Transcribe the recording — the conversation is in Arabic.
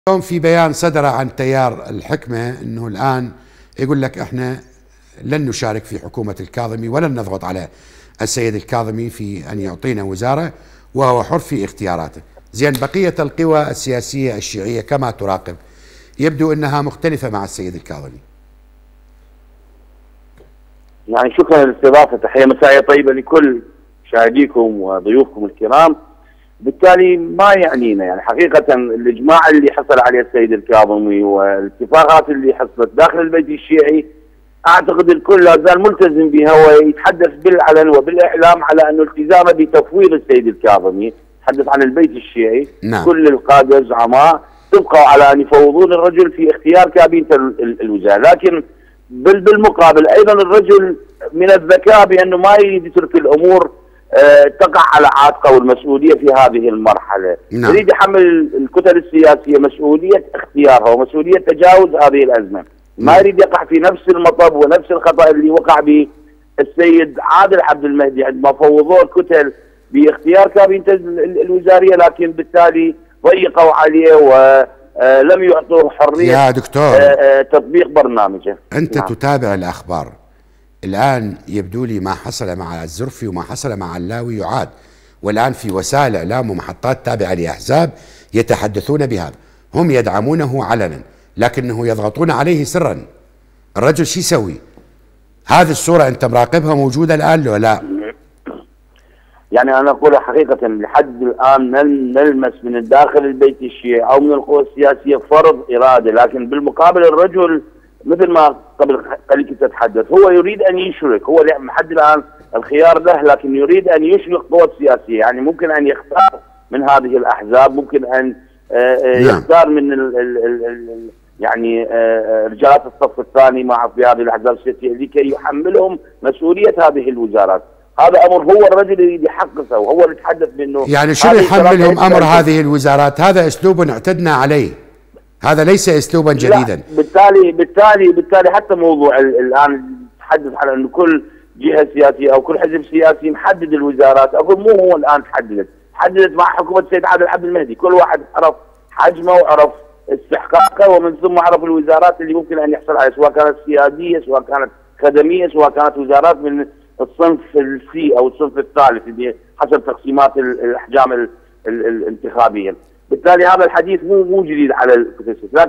اليوم في بيان صدر عن تيار الحكمة أنه الآن يقول لك إحنا لن نشارك في حكومة الكاظمي ولن نضغط على السيد الكاظمي في أن يعطينا وزارة وهو حر في اختياراته. زين، بقية القوى السياسية الشيعية كما تراقب يبدو أنها مختلفة مع السيد الكاظمي. يعني شكرا للاستضافة، تحية مسائية طيبة لكل مشاهديكم وضيوفكم الكرام. بالتالي ما يعنينا يعني حقيقة الإجماع اللي حصل عليه السيد الكاظمي والاتفاقات اللي حصلت داخل البيت الشيعي، أعتقد الكل لا زال ملتزم بها ويتحدث بالعلن وبالإعلام على أنه التزامه بتفويض السيد الكاظمي. يتحدث عن البيت الشيعي. نعم. كل القادة الزعماء تبقوا على أن يفوضون الرجل في اختيار كابينة الوزراء، لكن بالمقابل أيضا الرجل من الذكاء بأنه ما يريد يترك الأمور تقع على عاتقه والمسؤولية في هذه المرحلة. نعم. يريد يحمل الكتل السياسية مسؤولية اختيارها ومسؤولية تجاوز هذه الأزمة. ما يريد يقع في نفس المطب ونفس الخطأ اللي وقع به السيد عادل عبد المهدي عندما فوضوه الكتل باختيار كابينة الوزارية، لكن بالتالي ضيقوا عليه ولم يعطوه حرية يا دكتور تطبيق برنامجه. أنت نعم. تتابع الأخبار الآن، يبدو لي ما حصل مع الزرفي وما حصل مع اللاوي يعاد، والآن في وسائل إعلام ومحطات تابعة لأحزاب يتحدثون بهذا، هم يدعمونه علنا لكنه يضغطون عليه سرا. الرجل شو يسوي؟ هذه الصورة أنت مراقبها موجودة الآن لو لا؟ يعني أنا أقول حقيقة لحد الآن نلمس من الداخل البيت الشيعي أو من القوى السياسية فرض إرادة، لكن بالمقابل الرجل مثل ما قبل قليل كنت أتحدث هو يريد أن يشرك، هو لحد الآن الخيار له، لكن يريد أن يشرك قوى السياسية. يعني ممكن أن يختار من هذه الأحزاب، ممكن أن يختار من يعني رجالات الصف الثاني معه في هذه الأحزاب السياسية لكي يحملهم مسؤولية هذه الوزارات. هذا أمر هو الرجل يريد يحققه وهو اللي يتحدث منه. يعني شنو يحملهم أمر هذه الوزارات؟ هذا أسلوب اعتدنا عليه، هذا ليس أسلوبا جديدا. بالتالي حتى موضوع الآن تحدث على أن كل جهة سياسية أو كل حزب سياسي محدد الوزارات، أقول مو هو الآن تحددت مع حكومة السيد عادل عبد المهدي. كل واحد عرف حجمه وعرف استحقاقه ومن ثم عرف الوزارات اللي ممكن أن يحصل عليها، سواء كانت سيادية سواء كانت خدمية سواء كانت وزارات من الصنف السي أو الصنف الثالث اللي حسب تقسيمات الأحجام الانتخابية. بالتالي هذا الحديث مو جديد على الكتل.